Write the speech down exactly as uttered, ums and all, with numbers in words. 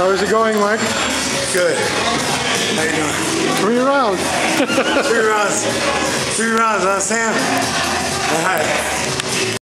How's it going, Mike? Good. How you doing? Three rounds. Three rounds. Three rounds, huh, Sam? All right.